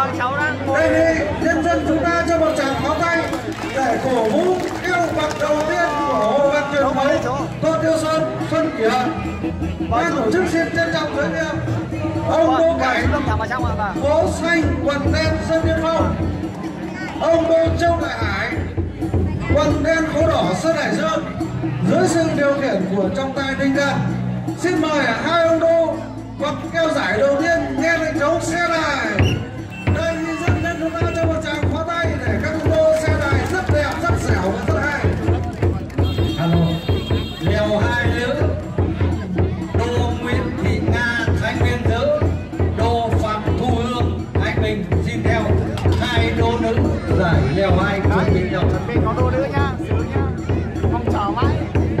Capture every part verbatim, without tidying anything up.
Vâng, cháu đang ngồi. Đây đi, nhân dân chúng ta cho một tràng pháo tay để cổ vũ yêu bậc đầu tiên của Hồ Văn truyền thống Tô Tiêu Sơn, Xuân Kỷ Hợi. Ban tổ chức xin trân trọng giới thiệu ông Đô Cảnh, phố xanh quần đen sân Yên Phong, ông Đô Châu Đại Hải, quần đen khố đỏ sân Hải Dương, dưới sự điều khiển của trọng tài Đình Cảnh. Xin mời hai ông Đô hoặc keo giải đầu tiên nghe lệnh trống xe đài. Đây dân nhân chúng ta cho một tràng pháo tay để các ông Đô xe đài rất đẹp, rất dẻo và rất hay. Alo, lèo hai lứa, Đô Nguyễn Thị Nga, Thanh Nguyên Dỡ, Đô Phạm Thu Hương, anh mình xin theo hai đô nữ giải lèo hai chuẩn bị nhau. Chuẩn bị có đô nữ nha, xíu nha, không chờ mãi.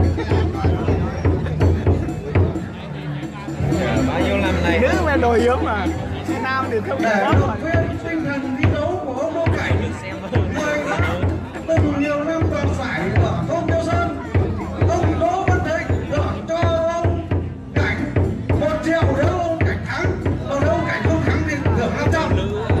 Bao nhiêu năm này nữ mà nổi hiếm mà Việt Nam thì không để có động viên tinh thần thi đấu của ông Đô Cảnh, người đã từng nhiều năm đoạt giải ở thôn Tiêu Sơn, ông Đỗ Văn Thịnh thưởng cho ông Cảnh một triệu nếu ông Cảnh thắng, còn nếu ông Cảnh không thắng thì thưởng năm trăm.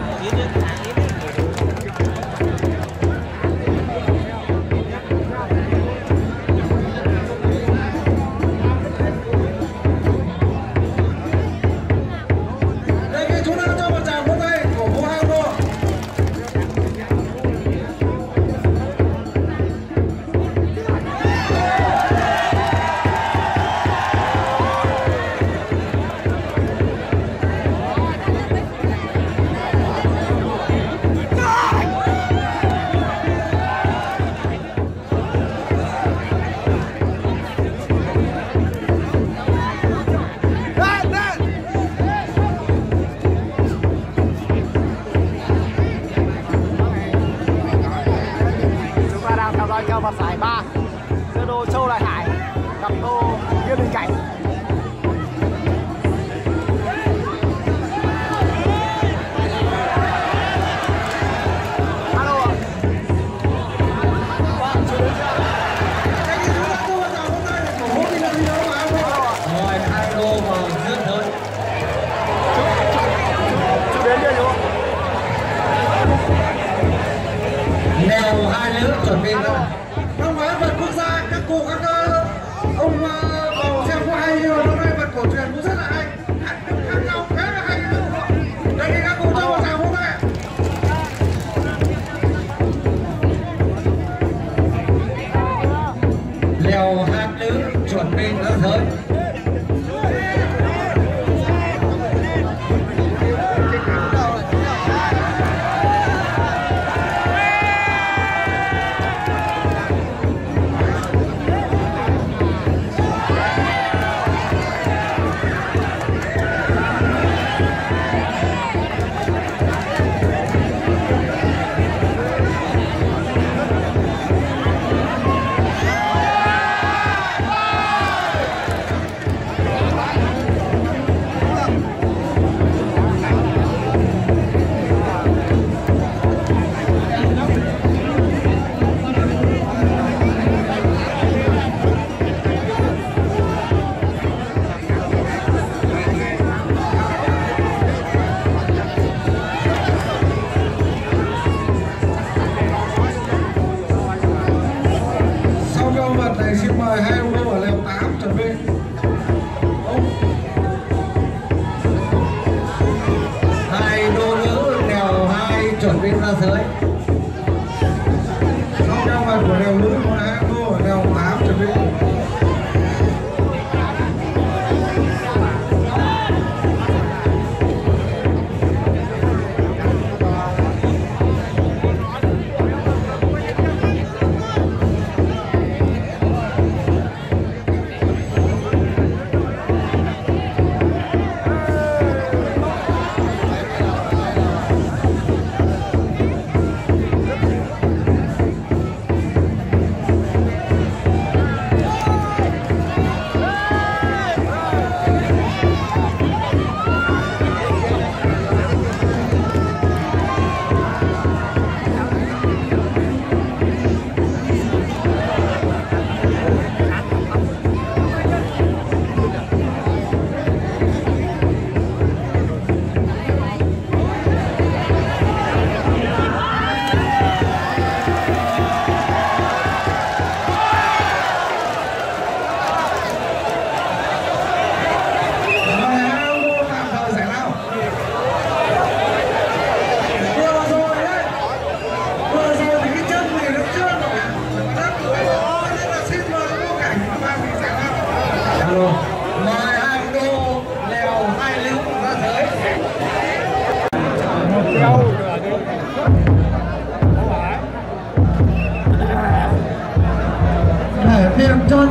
Vào giải ba giữa đô Châu Đại Hải gặp đô Nghiêm Đình Cảnh. Alo. rồi hai đô vào giữa thôi. Chú đến đây đúng không? Lèo hai lứa chuẩn bị ra. Năm ngoái vật quốc gia các cụ các ông vào xem có hay, nhưng mà năm nay vật cổ truyền cũng rất là hay, khác nhau khá là hay. Đây thì các cụ cho một tràng pháo tay. Lèo hai lứa chuẩn bị ra giới. Xin mời hai ông Đô ở lèo tám chuẩn bị. Hai đô nữ lèo hai chuẩn bị ra giới. Sau theo mặt của lèo nữ có hai ông Đô ở lèo tám chuẩn bị.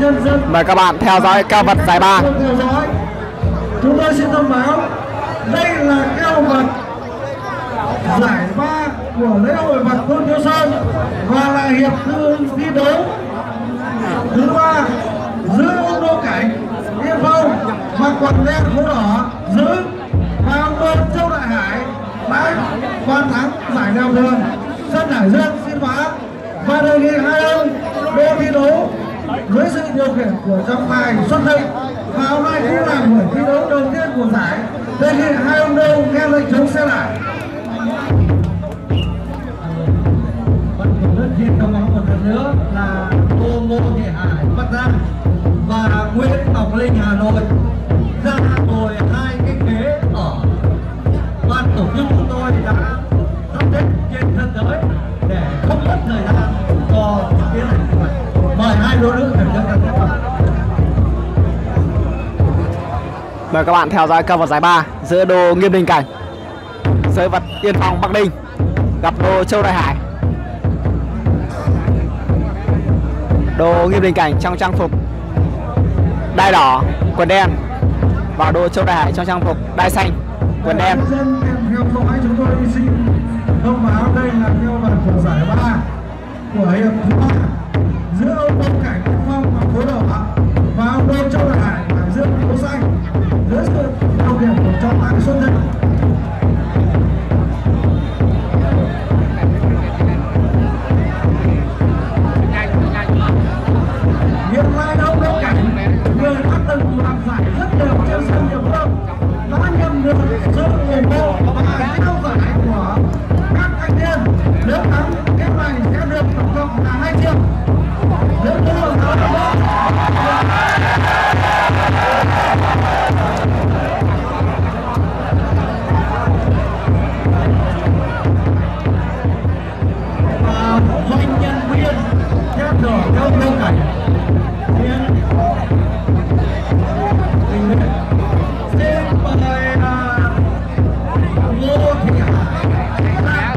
nhân dân. Mời các bạn theo dõi cao vật giải ba. Chúng tôi xin thông báo đây là cao vật giải ba của lễ hội vật thôn Tiêu Sơn và là hiệp thư thi đấu thứ ba giữa ông Đô Cảnh Yên Phong mặc quần đen mũ đỏ giữ và ông Đô Châu Đại Hải đã hoàn thắng giải leo thường sân Hải Dương xin phá và đề nghị hai ông đô thi đấu với sự điều khiển của trọng tài Xuân Thịnh và hôm nay cũng là buổi thi đấu đầu tiên của giải. Đề nghị hai ông đô nghe lệnh chống xe lại. Rất xin thông báo một lần nữa là cô Ngô Thị Hải Bắc Giang và Nguyễn Ngọc Linh Hà Nội ra ngồi hai cái ghế ở ban tổ chức chúng tôi đã sắp xếp trên sân tới để không mất thời gian cho tiến hành như vậy. Mời hai đôi nữ khởi động các bạn. Mời các bạn theo dõi cao vật giải ba giữa đô Nghiêm Đình Cảnh giới vật Yên Phong Bắc Ninh gặp đô Châu Đại Hải. Đô Nghiêm Đình Cảnh trong trang phục đai đỏ quần đen và đô Châu Đại Hải trong trang phục đai xanh quần đen. Dân theo dõi chúng tôi xin thông báo đây là theo vật của giải ba của hiệp thứ ba giữa ông Đô Cảnh Yên Phong và phố đỏ và ông Đô Châu Đại Hải và giữa phố xanh dưới sự điều khiển của trọng tài Xuân Thịnh. Hiện nay ông Đô Cảnh người đã từng làm giải rất nhiều trên sân địa phương đã nhận được sự ủng hộ và trao giải của các thanh niên. Nếu thắng cái này sẽ được tổng cộng là hai triệu. Nếu thua là sáu Và doanh nhân viên theo thưởng theo Đô Cảnh xin mời Ngô Thị Hải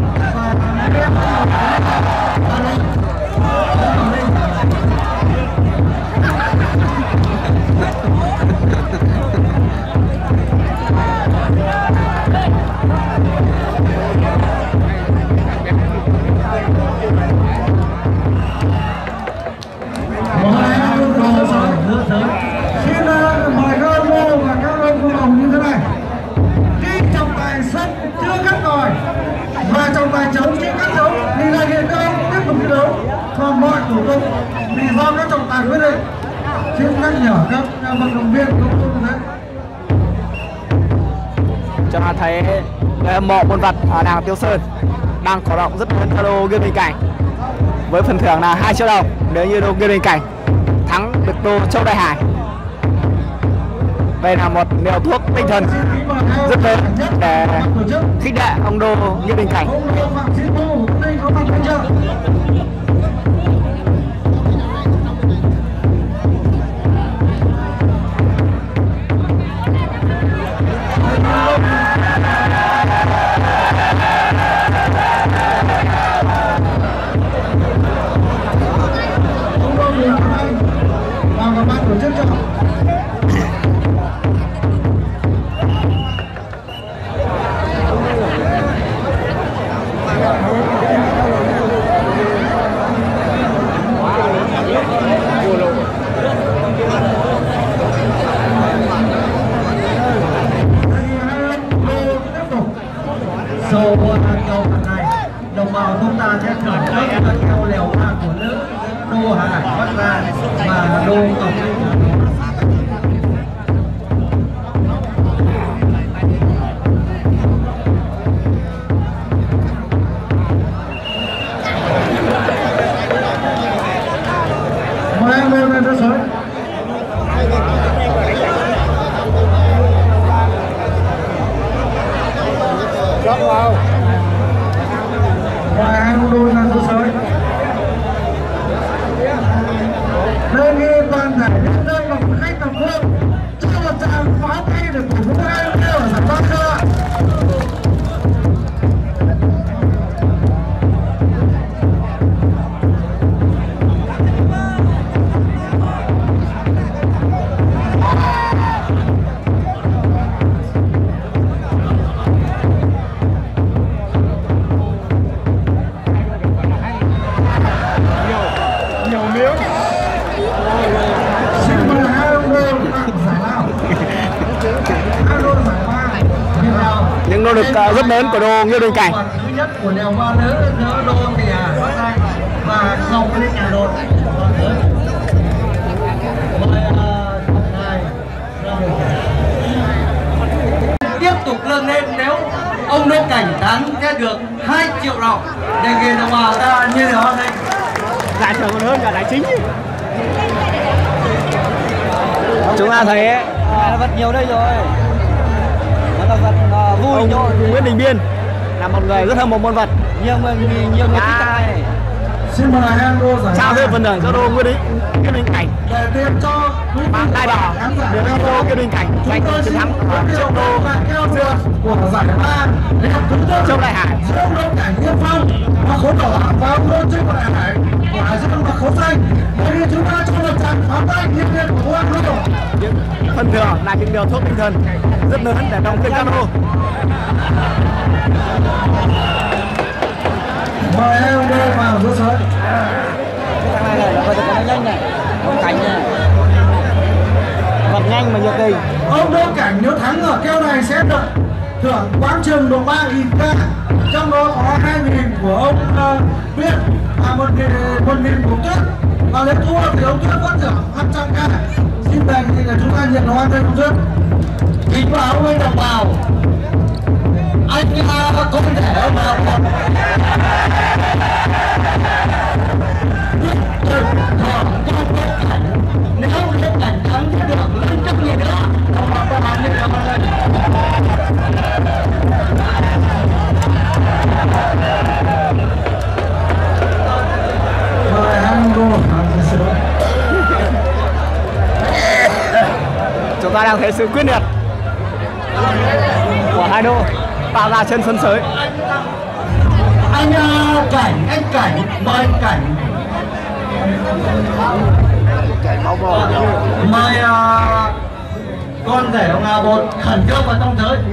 xin mời các ông Ngô và các ông cô đồng như thế này. Khi trọng tài sân chưa cắt còi và trọng tài trống chưa cắt trống thì là hiện các ông tiếp tục thi đấu. Còn mọi thủ tục thì do các trọng tài quyết định. Xin nhắc nhở các vận động viên công công như thế. Cho ta thấy người hâm mộ môn vật ở làng Tiêu Sơn đang cổ động rất lớn cho đô Nghiêm Đình Cảnh với phần thưởng là hai triệu đồng nếu như đô Nghiêm Đình Cảnh thắng được đô Châu Đại Hải. Đây là một liều thuốc tinh thần rất lớn để khích lệ ông đô Nghiêm Đình Cảnh. Và ban tổ chức cho sau câu này đồng bào chúng ta sẽ thưởng thức theo lèo hoa của nữ đô Hải Bắc Giang và đô Ngọc Linh Hà Nội. mời em lên lên sới. Mời hai đôi lên sới. Đề nghị toàn thể nhân dân và khách thập phương cho một tràng pháo tay để cổ vũ hai ông ở giải ba chưa. những nỗ lực uh, rất lớn của đô Nghiêm Đình Cảnh. Thứ nhất của đèo Ba Nữ giữa đô Kỳ Hà Bắc Ninh và Ngọc Linh Hà Nội. Tiếp tục lên lên nếu ông Đô Cảnh thắng sẽ được hai triệu đồng. Đề nghị đồng bào ta như thế này. Giải thưởng còn hơn cả giải chính. Chúng ta thấy ấy, là vật nhiều đây rồi. Nó là vật uh, vui ông thôi. Nguyễn Đình Biên là một người rất hâm mộ môn vật. Nhiều người nhiều người thích cái này. Xin mời em đô giải trao thêm phần thưởng cho đô Nguyễn Đình Nghiêm Đình Cảnh. để tiêm cho Mang đai đỏ để cho đô Nghiêm Đình Cảnh giành chiến thắng trước đô giữa của giải ba Châu Đại Hải. giữa ông Đô Cảnh Yên Phong và khối đỏ và ông Đô Châu Đại Hải của Hải Dương và khối xanh. Bởi vì chúng ta cho một tràng pháo tay nhiệt liệt của ông Đô. Phần thưởng là những điều thuốc tinh thần rất lớn để động viên các đô. Mời em đô vào giữa sới. Cái thằng này là vật nó nhanh này, ông Cảnh này. Vật nhanh mà nhiệt tình. Ông Đô Cảnh nếu thắng ở keo này sẽ được thưởng quán trường độ ba nghìn k, trong đó có hai nghìn của ông uh, Biên và một nghìn của Tuyết, và nếu thua thì ông Tuyết vẫn thưởng năm trăm k. Xin đề nghị là chúng ta nhận đoán đây ông Tuyết. Kính báo với đồng bào, anh ta không thể nào còn nếu Đô Cảnh thắng thì được lên chức gì nữa. Đồng bào ta làm như thế này. Mời anh đô. Chúng ta đang thấy sự quyết liệt của hai đô tạo ra trên sân sới. Anh uh, Cảnh, anh Cảnh, mời anh Cảnh. Mời uh, con rể ông nào một khẩn trương vào trong giới.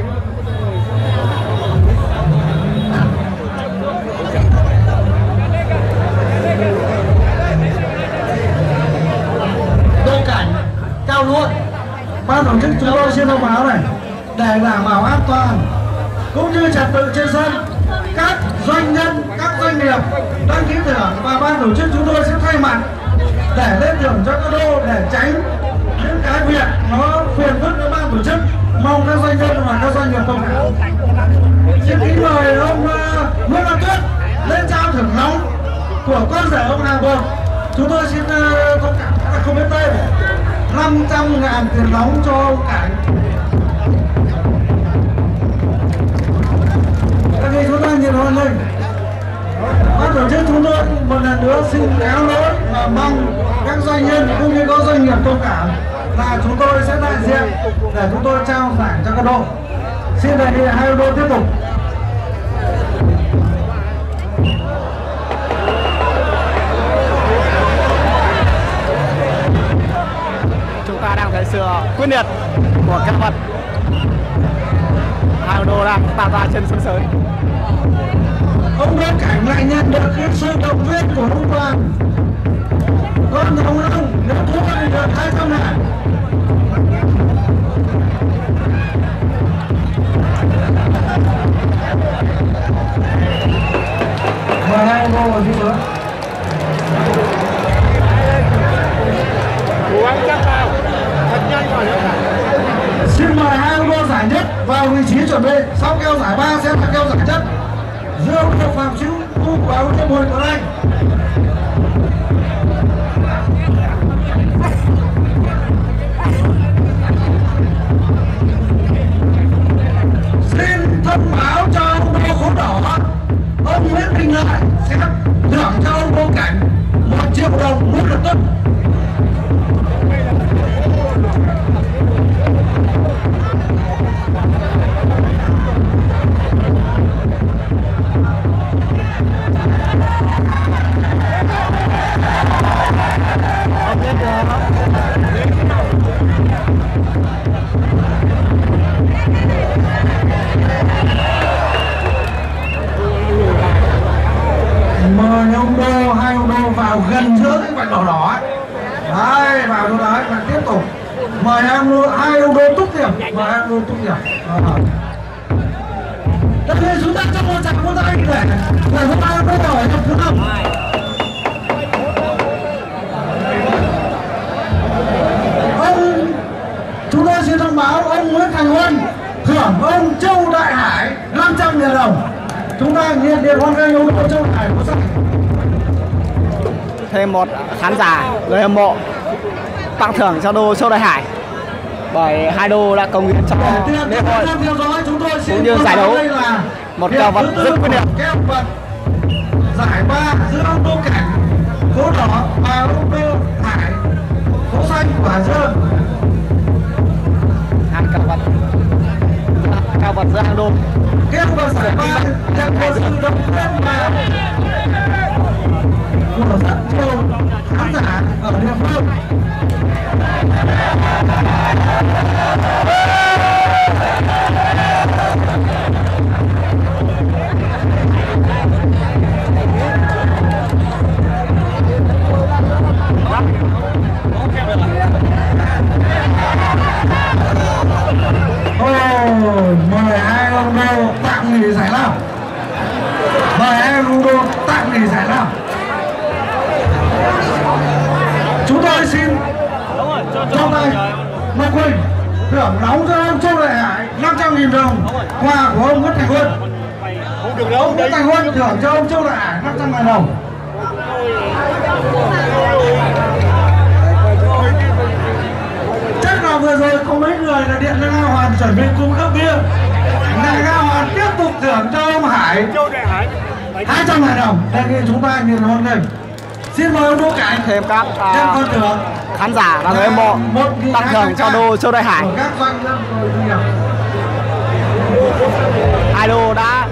Đô Cảnh trao luôn. Ban tổ chức chúng tôi xin thông báo này, để đảm bảo an toàn cũng như trật tự trên sân, các doanh nhân, các doanh nghiệp đăng ký thưởng và ban tổ chức chúng tôi sẽ thay mặt để lên thưởng cho các đô để tránh những cái việc nó phiền phức với ban tổ chức. Mong các doanh nhân và các doanh nghiệp thông cảm. Xin kính mời ông uh, Nguyễn Văn Tuyết lên trao thưởng nóng của con rể ông Hà Vượng. Chúng tôi xin uh, thông cảm các không biết tên. năm trăm ngàn tiền nóng cho ông Cảnh. Các vị chúng ta nhìn hoan nghênh. Ban tổ chức chúng tôi một lần nữa xin cáo lỗi và mong các doanh nhân cũng như các doanh nghiệp thông cảm là chúng tôi sẽ đại diện để chúng tôi trao giải cho các đô. Xin đề nghị hai đô tiếp tục. Chúng ta đang thấy sự quyết liệt của các vật. Hai đô đang tạo ra trên sân sới. Ông Đô Cảnh lại nhận được cái sự động viên của ông Làng. Con ông ông nếu thua thì được hai trăm ngàn. Mời hai ông vào đi nữa. Cố gắng chắc vào, thật nhanh vào nữa. Xin mời hai ông đô giải nhất vào vị trí chuẩn bị. Sau keo giải ba sẽ là keo giải nhất. Giữa ông đô Phạm Chữ Thu và ông đô Bùi Tuấn Anh. Xin thông báo cho ông đô khối đỏ, ông Nguyễn Đình Cảnh sẽ thưởng cho ông Đô Cảnh một triệu đồng một lượt tức. Mời ông đô, hai ông đô vào gần giữa cái vạch đỏ đỏ ấy. Đấy, vào chỗ đấy và tiếp tục. Mời hai ông đô, hai ông đô túc điểm, mời hai ông đô túc điểm. À. Tất nhiên chúng ta trong một trận vỗ tay để để hôm nay có hỏi trong thứ năm. Ông chúng tôi xin thông báo ông Nguyễn Thành Huân thưởng ông Châu Đại Hải năm trăm nghìn đồng. Chúng ta nhiệt liệt hoan nghênh ông Châu Đại Hải có sắc. Thêm một khán giả người hâm mộ tặng thưởng cho đô Châu Đại Hải bởi hai đô đã cống hiến cho lễ hội cũng như giải đấu một kèo vật rất quyết liệt. Kèo vật giải ba giữa ông Đô Cảnh phố đỏ và ông Đô Hải phố xanh của Hải Dương. Hai kèo vật kèo vật giữa hai đô. Kèo vật giải ba đang có sự đồng viên mà của rất nhiều khán giả ở địa phương. Ôi, mời hai ông đô tạm nghỉ giải lao. Mời hai ông đô tạm nghỉ giải lao. Chúng tôi xin trong tay Ngọc Quỳnh thưởng nóng cho ông Châu Đại Hải năm trăm nghìn đồng, quà của ông Nguyễn Thành Huân. Ông Nguyễn Thành Huân thưởng cho ông Châu Đại Hải năm trăm nghìn đồng. Chắc là vừa rồi có mấy người là điện lên Nga Hoàn chuẩn bị cung cấp bia. Nga Nga Hoàn tiếp tục thưởng cho ông Hải hai trăm nghìn đồng. Đề nghị chúng ta nhìn hoan nghênh. Xin mời ông Đô Cảnh Thêm các uh, khán giả và người hâm mộ tặng thưởng cho đô Châu Đại Hải. Hai đô đã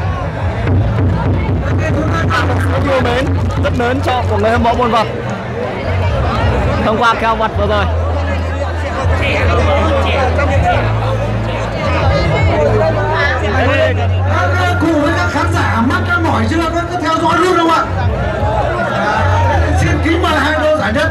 yêu mến rất lớn cho của người hâm mộ môn vật thông qua kèo vật vừa rồi. Cùng với các khán giả mắt đã mỏi chưa, có theo dõi luôn không ạ? Xin kính mời hai đô giải nhất.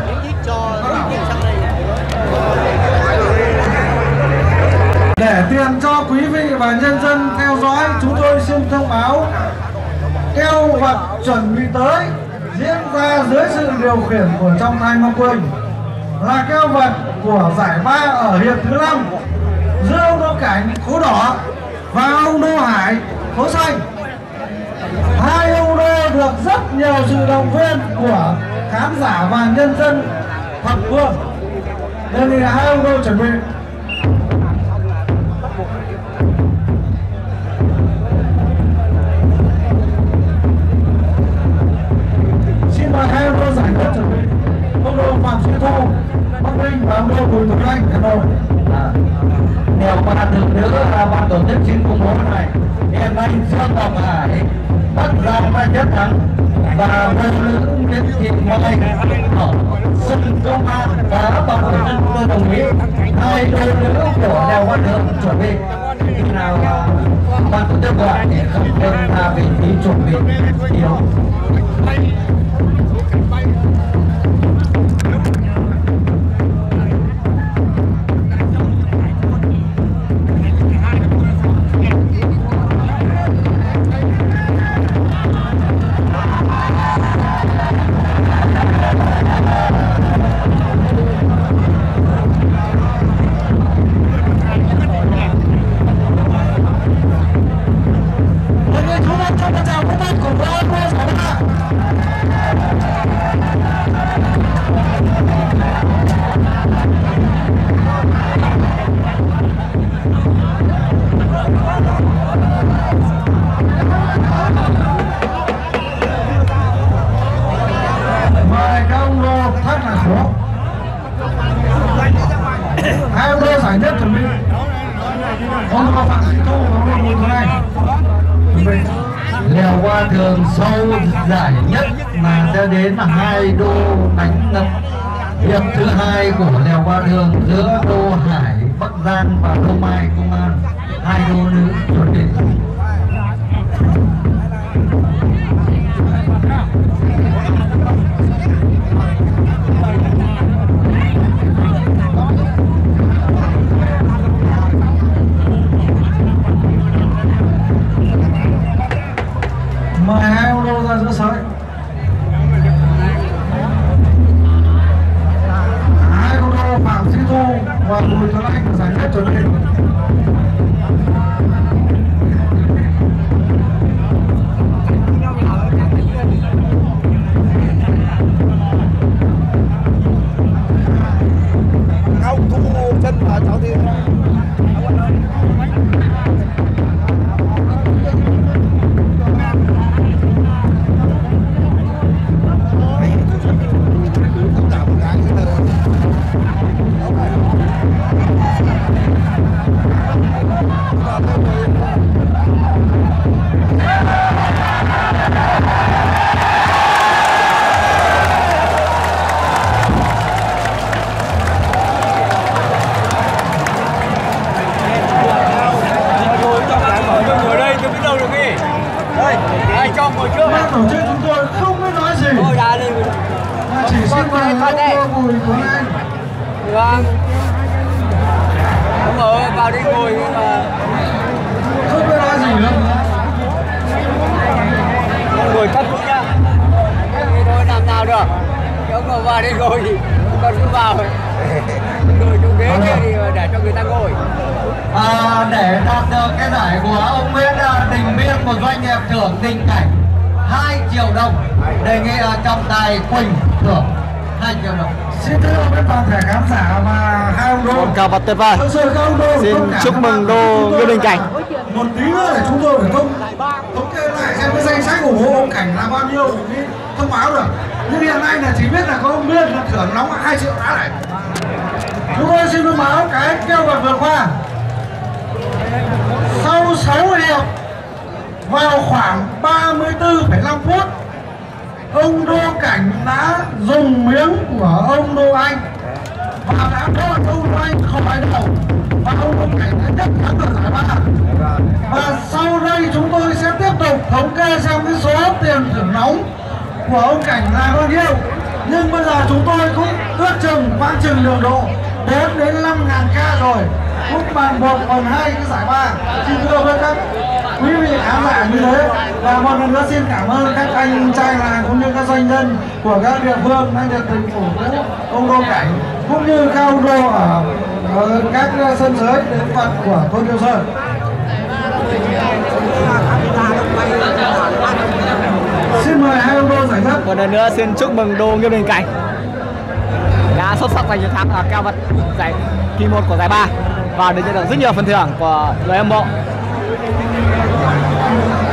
Để tiền cho quý vị và nhân dân theo dõi, chúng tôi xin thông báo kèo vật chuẩn bị tới diễn ra dưới sự điều khiển của trọng tài Ngọc Quỳnh là kèo vật của giải ba ở hiệp thứ năm giữa ông Đô Cảnh phố đỏ và ông Đô Hải phố xanh. Hai ông đô được rất nhiều sự động viên của khán giả và nhân dân thập phương. Đề nghị hai ông đô chuẩn bị. Xin mời hai ông đô giải nhất chuẩn bị. Ông đô Phạm Duy Thu, Bắc Ninh và ông đô Bùi Tuấn Anh, Hà Nội. Nèo qua được nữa là ban tổ chức chín công bố này. Hiện nay dân tộc Hải Bắc Giang đã nhất thắng và nữ nữ Nguyễn Thị Mai ở sân công an và ban tổ chức tôi đồng ý hai đôi nữ của Lèo Văn Thượng chuẩn bị. Khi nào ban tổ chức gọi thì không nên là vị trí chuẩn bị nhiều. Hai ông đô giải nhất chuẩn bị. Ông đô Phạm Duy Thu và ông đô Bùi Tuấn Anh chuẩn bị. Lèo qua thường sâu giải nhất mà sẽ đến là hai đô đánh ngập hiệp thứ hai của lèo qua đường giữa đô Hải Bắc Giang và đô Mai Công an. Hai đô nữ chuẩn bị. Bùi Tuấn Anh giải nhất chuẩn bị. Không thu chân vào cháu thì Ban tổ chức chúng tôi không biết nói gì. Mà chỉ xin mời ông Bùi Tuấn Anh. Vâng. Đúng rồi, vào đi ngồi nhưng mà không biết nói gì nữa. ngồi thấp xuống nhá. Thế thôi làm nào được. Ông ngồi vào đi ngồi thì con cứ vào. Ngồi chỗ ghế kia thì để cho người ta ngồi. À, để đạt được cái giải của ông Nguyễn Đình Biên, một doanh nghiệp thưởng Đình Cảnh hai triệu đồng, đề nghị trọng tài Quỳnh thưởng hai triệu đồng. Xin thưa với toàn thể khán giả và hai ông đô. Một cao vật tuyệt vời. Xin chúc mừng đô Nghiêm Đình Cảnh. Một tí nữa để chúng tôi phải thông thống kê lại xem cái danh sách ủng hộ ông Cảnh là bao nhiêu thì thông báo được. Nhưng hiện nay là chỉ biết là có ông Biên là thưởng nóng hai triệu đã này. Chúng tôi xin thông báo cái kêu gọi vừa qua. Sau sáu hiệp vào khoảng ba mươi tư phẩy năm phút, ông Đô Cảnh đã dùng miếng của ông Đô Anh và đã có ông Đô Anh khỏi đầu và ông Đô Cảnh đã nhất thắng được giải ba. Và sau đây chúng tôi sẽ tiếp tục thống kê xem cái số tiền thưởng nóng của ông Cảnh là bao nhiêu. Nhưng bây giờ chúng tôi cũng ước chừng khoảng chừng đường độ bốn đến năm ngàn ca rồi. Lúc bàn một còn hai cái giải ba. Xin thưa với các quý vị khán giả như thế, và một lần nữa xin cảm ơn các anh trai làng cũng như các doanh nhân của các địa phương đã nhiệt tình cổ vũ ông Đô Cảnh cũng như các ông đô ở, ở các sân giới đến phận của thôn Tiêu Sơn. Xin mời hai ông đô giải nhất. Một lần nữa xin chúc mừng đô Nghiêm Đình Cảnh đã xuất sắc giành chiến thắng ở cao vật giải kỳ một của giải ba và được nhận được rất nhiều phần thưởng của người hâm mộ.